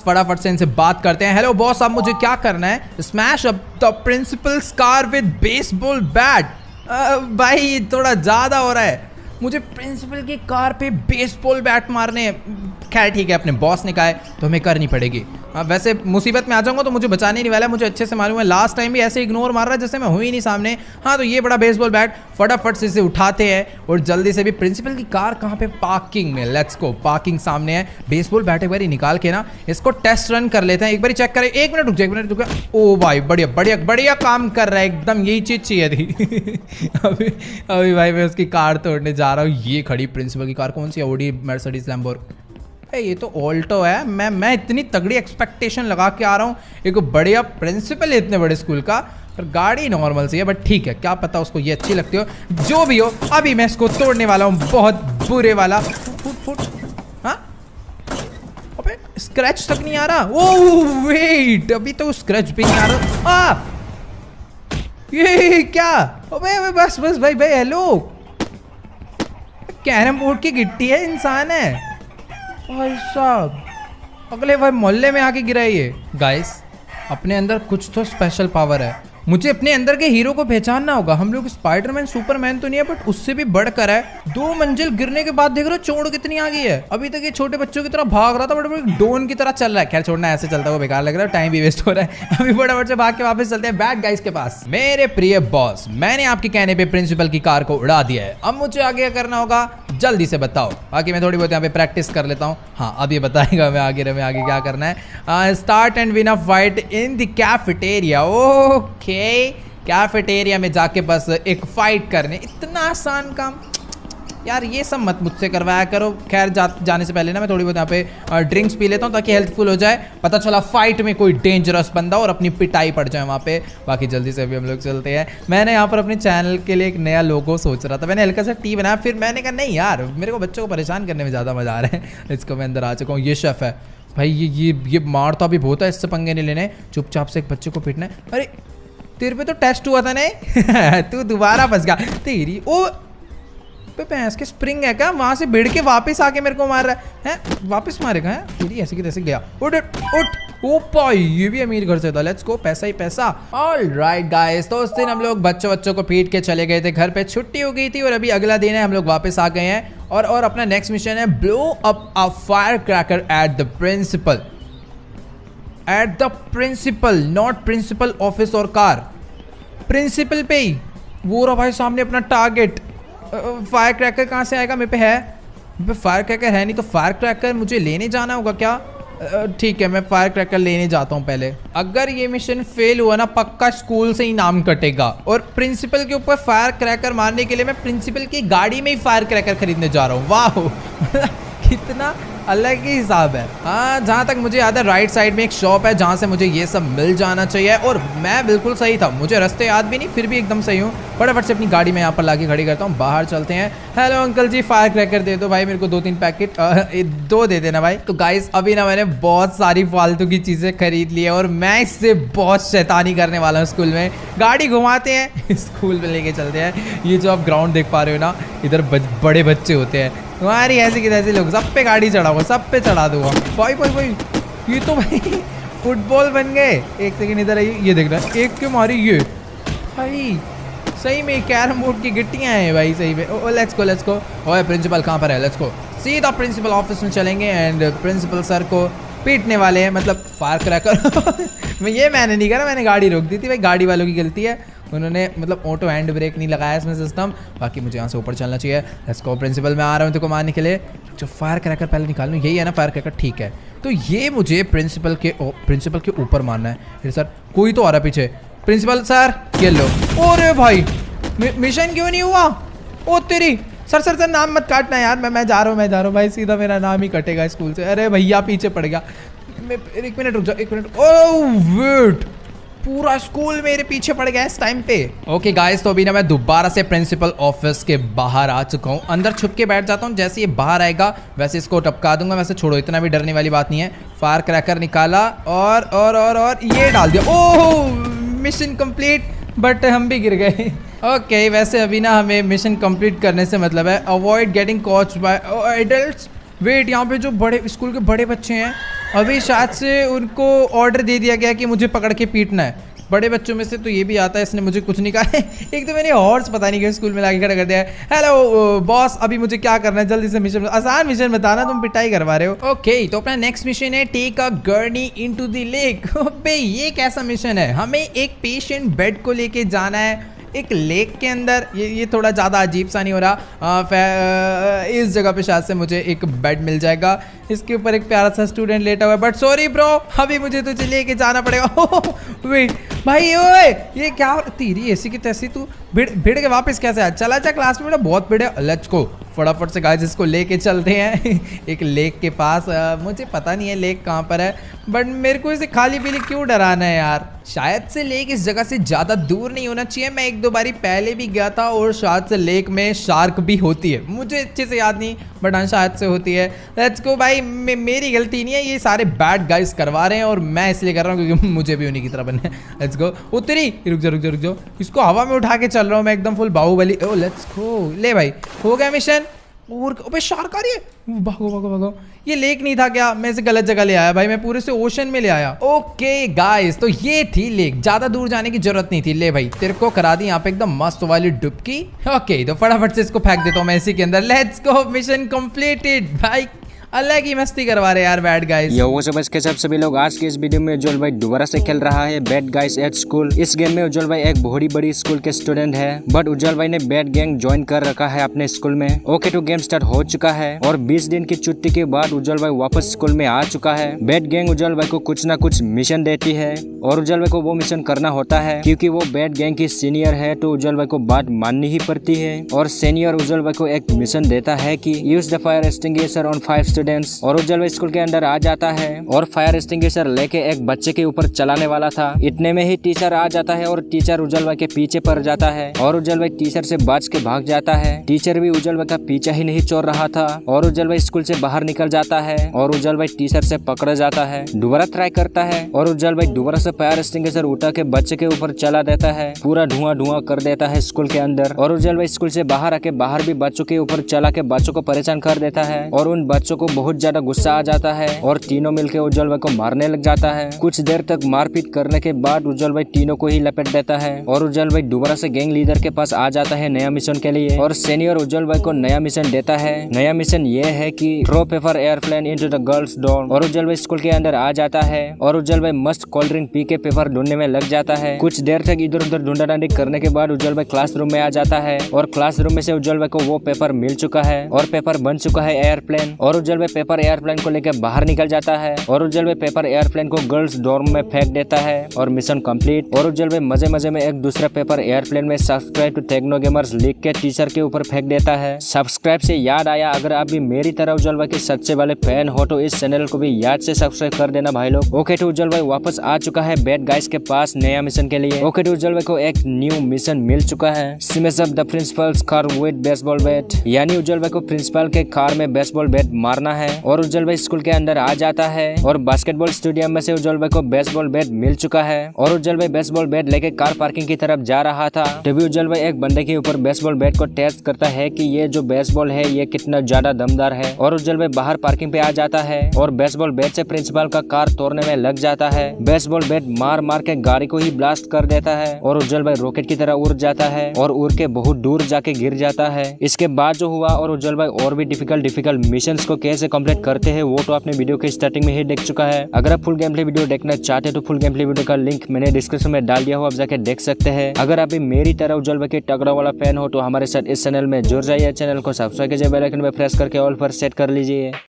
फटाफट से इनसे बात करते हैं। हेलो बॉस, अब मुझे क्या करना है? Smash up the principal's car with baseball bat. भाई थोड़ा ज़्यादा हो रहा है, मुझे प्रिंसिपल की कार पे बेसबॉल बैट मारने हैं। खैर ठीक है, अपने बॉस ने कहा है तो हमें करनी पड़ेगी। वैसे मुसीबत में आ जाऊंगा तो मुझे बचाने नहीं वाला, मुझे अच्छे से मालूम है। लास्ट टाइम भी ऐसे इग्नोर मार रहा है जैसे मैं हुई नहीं सामने। हाँ तो ये बड़ा बेसबॉल बैट फटाफट से इसे उठाते हैं और जल्दी से भी प्रिंसिपल की कार कहाँ पे? पार्किंग में। लेट्स गो, पार्किंग सामने है। बेसबॉल बैट एक बार निकाल के ना इसको टेस्ट रन कर लेते हैं, एक बार चेक करें। एक मिनट रुक जाए, एक मिनट रुक। ओ भाई बढ़िया बढ़िया बढ़िया काम कर रहा है एकदम, यही चीज चाहिए थी। अभी भाई मैं उसकी कार तोड़ने जा रहा हूँ। ये खड़ी प्रिंसिपल की कार, कौन सी? Audi, Mercedes, Lamborghini. ये तो ऑल्टो है। मैं इतनी तगड़ी एक्सपेक्टेशन लगा के आ रहा हूँ, एक बढ़िया प्रिंसिपल है इतने बड़े स्कूल का, पर गाड़ी नॉर्मल सी है। बट ठीक है, क्या पता उसको ये अच्छी लगती हो। जो भी हो, अभी मैं इसको तोड़ने वाला हूँ, बहुत बुरे वाला। फुट हाँ, अबे स्क्रैच तक नहीं आ रहा। ओह वेट, अभी तो स्क्रैच भी नहीं आ रहा। ये क्या? अबे बस बस भाई भाई हेलो, कैरम बोर्ड की गिट्टी है, इंसान है भाई साहब। अगले भाई मोहल्ले में आके गिरा ये। गाइस अपने अंदर कुछ तो स्पेशल पावर है, मुझे अपने अंदर के हीरो को पहचानना होगा। हम लोग स्पाइडरमैन सुपरमैन तो नहीं है, बट उससे भी बढ़कर है। 2 मंजिल गिरने के बाद देख रहे हो चोट कितनी आ गई है। अभी तक ये छोटे बच्चों की तरह भाग रहा था, बट डोन की तरह चल रहा है। खैर छोड़ना, ऐसे चलता हुआ बेकार लग रहा है, टाइम भी वेस्ट हो रहा है। अभी फटाफट से भाग के वापस चलते हैं बैड गाइस के पास। मेरे प्रिय बॉस, मैंने आपके कहने पे प्रिंसिपल की कार को उड़ा दिया है। अब मुझे आगे करना होगा, जल्दी से बताओ। बाकी मैं थोड़ी बहुत यहाँ पे प्रैक्टिस कर लेता हूँ। हाँ अब ये बताएगा मैं आगे क्या करना है। Start and win a fight in the cafeteria. Okay, cafeteria में जाके बस एक फाइट करने। इतना आसान काम यार, ये सब मत मुझसे करवाया करो। खैर जाने से पहले ना मैं थोड़ी बहुत यहाँ पे ड्रिंक्स पी लेता हूँ ताकि हेल्थफुल हो जाए। पता चला फाइट में कोई डेंजरस बंदा और अपनी पिटाई पड़ जाए वहाँ पे। बाकी जल्दी से अभी हम लोग चलते हैं। मैंने यहाँ पर अपने चैनल के लिए एक नया लोगो सोच रहा था, मैंने हल्का सा टी बनाया, फिर मैंने कहा नहीं यार, मेरे को बच्चों को परेशान करने में ज़्यादा मजा आ रहा है। इसको मैं अंदर आ चुका हूँ। ये शेफ है भाई, ये मारता भी बहुत है, इससे पंगे नहीं लेने, चुपचाप से एक बच्चे को पीटना है। अरे तेरे पे तो टेस्ट हुआ था नहीं। तू दोबारा फंस गया तेरी। ओ पे भैंस के स्प्रिंग है क्या? वहां से भिड़ के वापस आके मेरे को मार रहा है, वापस मारेगा है तेरी, ऐसे की तैसे गया। उठ उठ। ओ भाई ये भी अमीर घर से था। लेट्स गो, पैसा ही पैसा। ऑलराइट गाइस, तो उस दिन हम लोग बच्चों को पीट के चले गए थे घर पे, छुट्टी हो गई थी और अभी अगला दिन है, हम लोग वापस आ गए हैं और अपना नेक्स्ट मिशन है blow up a fire cracker at the principal. At the principal, not principal office और कार, प्रिंसिपल पे ही। वो रहा भाई सामने अपना टारगेट। फायर क्रैकर कहाँ से आएगा? मेरे पे है, फायर क्रैकर है नहीं, तो फायर क्रैकर मुझे लेने जाना होगा क्या? ठीक है, मैं फायर क्रैकर लेने जाता हूँ पहले। अगर ये मिशन फेल हुआ ना, पक्का स्कूल से ही नाम कटेगा। और प्रिंसिपल के ऊपर फायर क्रैकर मारने के लिए मैं प्रिंसिपल की गाड़ी में ही फायर क्रैकर खरीदने जा रहा हूँ। वाह कितना अलग ही हिसाब है। हाँ जहाँ तक मुझे याद है राइट साइड में एक शॉप है जहाँ से मुझे ये सब मिल जाना चाहिए, और मैं बिल्कुल सही था, मुझे रास्ते याद भी नहीं, फिर भी एकदम सही हूँ। फटाफट से अपनी गाड़ी में यहाँ पर लाके खड़ी करता हूँ, बाहर चलते हैं। Hello uncle ji, fire cracker दे दो भाई मेरे को, 2-3 पैकेट, 2 दे देना भाई। तो गाइस अभी ना मैंने बहुत सारी फालतू की चीज़ें खरीद ली है और मैं इससे बहुत शैतानी करने वाला हूँ। स्कूल में गाड़ी घुमाते हैं, स्कूल में लेके चलते हैं। ये जो आप ग्राउंड देख पा रहे हो ना, इधर बड़े बच्चे होते हैं, तुम्हारी ऐसे कि तैसे लोग, सब पे गाड़ी चढ़ाऊंगा, सब पे चढ़ा दूंगा। भाई भाई भाई ये तो भाई फुटबॉल बन गए। एक सेकंड इधर आइए, ये देख रहा एक क्यों मारी ये भाई, सही में कैरम बोर्ड की गिट्टियां हैं भाई सही में। Oh let's go. ओए प्रिंसिपल कहाँ पर है? लेट्स गो, सीधा प्रिंसिपल ऑफिस में चलेंगे एंड प्रिंसिपल सर को पीटने वाले हैं, मतलब फायर क्रैकर। ये मैंने नहीं करा, मैंने गाड़ी रोक दी थी भाई, गाड़ी वालों की गलती है, उन्होंने मतलब ऑटो हैंड ब्रेक नहीं लगाया इसमें सिस्टम। बाकी मुझे यहाँ से ऊपर चलना चाहिए। लेट्स गो, प्रिंसिपल मैं आ रहा हूँ तुमको मारने के लिए। जो फायर क्रैकर पहले निकाल लूँ, यही है ना फायर क्रैकर? ठीक है, तो ये मुझे प्रिंसिपल के ऊपर मारना है। फिर सर कोई तो आ रहा पीछे, प्रिंसिपल सर ये लो। अरे भाई मिशन क्यों नहीं हुआ? ओ तेरी, सर नाम मत काटना यार, मैं जा रहा हूँ भाई, सीधा मेरा नाम ही कटेगा स्कूल से। अरे भैया पीछे पड़ गया, एक मिनट रुक जाओ, एक मिनट। ओह वेट, पूरा स्कूल मेरे पीछे पड़ गया इस टाइम पे। ओके गाइस, तो अभी ना मैं दोबारा से प्रिंसिपल ऑफिस के बाहर आ चुका हूँ, अंदर छुप के बैठ जाता हूँ, जैसे ये बाहर आएगा वैसे इसको टपका दूंगा। वैसे छोड़ो, इतना भी डरने वाली बात नहीं है। फायर क्रैकर निकाला और ये डाल दिया। ओह मिशन कंप्लीट, बट हम भी गिर गए। ओके वैसे अभी ना हमें मिशन कंप्लीट करने से मतलब है avoid getting caught by adults. Wait, यहाँ पे जो बड़े स्कूल के बड़े बच्चे हैं अभी शायद से उनको ऑर्डर दे दिया गया कि मुझे पकड़ के पीटना है। बड़े बच्चों में से तो ये भी आता है, इसने मुझे कुछ नहीं कहा है। एक तो मैंने हॉर्स पता नहीं क्यों स्कूल में लाके खड़ा कर दिया है। हेलो बॉस, अभी मुझे क्या करना है, जल्दी से मिशन, आसान मिशन बताना, तुम पिटाई करवा रहे हो। ओके, तो अपना नेक्स्ट मिशन है take a journey into the lake. अबे ये कैसा मिशन है? हमें एक पेशेंट बेड को लेके जाना है एक लेक के अंदर। ये थोड़ा ज़्यादा अजीब सा नहीं हो रहा? इस जगह पे शायद से मुझे एक बेड मिल जाएगा, इसके ऊपर एक प्यारा सा स्टूडेंट लेटा हुआ है। बट सॉरी ब्रो, अभी मुझे तुझे लेके जाना पड़ेगा। वेट भाई, ओए ये क्या तेरी ऐसी की तैसी, तू भिड़ के वापस कैसे आया? चला जा क्लास में, बहुत भिड़े। लेट्स गो फटाफट से गाइस, इसको लेके चलते हैं एक लेक के पास। मुझे पता नहीं है लेक कहाँ पर है, बट मेरे को इसे खाली पीली क्यों डराना है यार? शायद से लेक इस जगह से ज़्यादा दूर नहीं होना चाहिए। मैं एक दो बारी पहले भी गया था और शायद से लेक में शार्क भी होती है, मुझे अच्छे से याद नहीं, बट हाँ शायद से होती है। लेट्स गो भाई, मेरी गलती नहीं है, ये सारे बैड गाइस करवा रहे हैं और मैं इसलिए कर रहा हूँ क्योंकि मुझे भी उन्हीं की तरह बनना है। Let's go. उतरी, रुक जाओ, इसको हवा में उठा के चल रहा हूँ मैं एकदम full Baahubali. Oh let's go, ले भाई हो गया मिशन। और अबे शार्क आ रही है, भागो। ये लेक नहीं था क्या? मैं इसे गलत जगह ले आया भाई, मैं पूरे से ओशन में ले आया। ओके गाइस, तो ये थी लेक, ज्यादा दूर जाने की जरूरत नहीं थी। ले भाई, तेरे को करा दी यहाँ पे एकदम मस्त वाली डुबकी। ओके, तो फटाफट से इसको फेंक देता हूँ मैं इसी के अंदर। Let's go, mission completed. भाई अलग ही मस्ती करवा रहे यार बैड गाइस। यो वो सब के सब सभी लोग, आज के इस वीडियो में उज्जवल भाई दोबारा से खेल रहा है बैड गाइस एट स्कूल। इस गेम में उज्जवल भाई एक बहुत बड़ी स्कूल के स्टूडेंट है, बट उज्जवल भाई ने बैड गैंग ज्वाइन कर रखा है अपने स्कूल में। ओके, तो गेम स्टार्ट हो चुका है और 20 दिन की छुट्टी के बाद उज्जवल भाई वापस स्कूल में आ चुका है। बैड गैंग उज्जवल भाई को कुछ ना कुछ मिशन देती है और उज्जवल भाई को वो मिशन करना होता है क्योंकि वो बैड गैंग की सीनियर है, तो उज्जवल भाई को बात माननी ही पड़ती है। और सीनियर उज्जवल भाई को एक मिशन देता है कि use the fire extinguisher on 5 students. और उज्जवल भाई स्कूल के अंदर आ जाता है और फायर एक्सटिंग्विशर लेके एक बच्चे के ऊपर चलाने वाला था। इतने में ही टीचर आ जाता है और टीचर उज्जवल भाई के पीछे पड़ जाता है और उज्जवल भाई टीचर से बच के भाग जाता है। टीचर भी उज्जवल भाई का पीछा ही नहीं छोड़ रहा था और उज्जवल भाई स्कूल से बाहर निकल जाता है और उज्जवल भाई टीचर से पकड़ जाता है। दोबारा ट्राई करता है और उज्जवल भाई दोबारा से फायर एक्सटिंग्विशर उठा के बच्चे के ऊपर चला देता है, पूरा धुआं कर देता है स्कूल के अंदर। और उज्जवल भाई स्कूल से बाहर आके बाहर भी बच्चों के ऊपर चला के बच्चों को परेशान कर देता है और उन बच्चों को बहुत ज्यादा गुस्सा आ जाता है और तीनों मिलकर उज्जवल भाई को मारने लग जाता है। कुछ देर तक मारपीट करने के बाद उज्जवल भाई तीनों को ही लपेट देता है और उज्जवल भाई दोबारा से गैंग लीडर के पास आ जाता है नया मिशन के लिए। और सीनियर उज्जवल भाई को नया मिशन देता है। नया मिशन ये है कि throw paper airplane into the girls dorm. और उज्जवल भाई स्कूल के अंदर आ जाता है और उज्जवल भाई मस्त कोल्ड ड्रिंक पी के पेपर ढूंढने में लग जाता है। कुछ देर तक इधर उधर ढूंढाढूंढी करने के बाद उज्जवल भाई क्लासरूम में आ जाता है और क्लासरूम में से उज्जवल भाई को वो पेपर मिल चुका है और पेपर बन चुका है एयरप्लेन। और उज्जवल भाई पेपर एयरप्लेन को लेकर बाहर निकल जाता है और उज्जवल भाई पेपर एयरप्लेन को गर्ल्स डॉर्म में फेंक देता है और मिशन कंप्लीट। और उज्जवल भाई मजे में एक दूसरा पेपर एयरप्लेन में सब्सक्राइब टू टेक्नो गेमर्स लिख के टीचर के ऊपर फेंक देता है। सब्सक्राइब से याद आया, अगर आप भी मेरी तरह उज्जवल भाई के सच्चे वाले फैन हो तो इस चैनल को भी याद से सब्सक्राइब कर देना भाई लोग। ओके, तो उज्जवल भाई वापस आ चुका है बैड गाइस के पास नया मिशन के लिए। ओके, तो उज्जवल भाई को एक न्यू मिशन मिल चुका है, smash up the principal's car with baseball bat. यानी उज्जवल भाई को प्रिंसिपल के कार में बेसबॉल बैट मारना है। और उज्जवल भाई स्कूल के अंदर आ जाता है और बास्केटबॉल स्टेडियम में से उज्जवल भाई को बेसबॉल बैट मिल चुका है और उज्जवल भाई बेसबॉल बैट लेके कार पार्किंग की तरफ जा रहा था। तभी उज्जवल भाई एक बंदे के ऊपर बेसबॉल बैट को टेस्ट करता है कि ये जो बेसबॉल है ये कितना ज्यादा दमदार है। और उज्जवल भाई बाहर पार्किंग पे आ जाता है और बेसबॉल बैट से प्रिंसिपल का कार तोड़ने में लग जाता है। बेसबॉल बैट मार के गाड़ी को ही ब्लास्ट कर देता है और उज्जवल भाई रॉकेट की तरह उड़ जाता है और उड़ के बहुत दूर जाके गिर जाता है। इसके बाद जो हुआ और उज्जवल भाई और भी डिफिकल्ट मिशंस को कैसे कंप्लीट करते हैं वो तो आपने वीडियो के स्टार्टिंग में ही देख चुका है। अगर आप फुल गेम प्ले वीडियो देखना चाहते हैं तो फुल गेम प्ले वीडियो का लिंक मैंने डिस्क्रिप्शन में डाल दिया हो, आप जाके देख सकते हैं। अगर आप भी मेरी तरह उज्जवल भाई के तगड़ा वाला फैन हो तो हमारे साथ इस चैनल में जुड़ जाइए, चैनल को सब्सक्राइब कीजिए, बेल आइकन में प्रेस करके ऑल पर सेट कर लीजिए।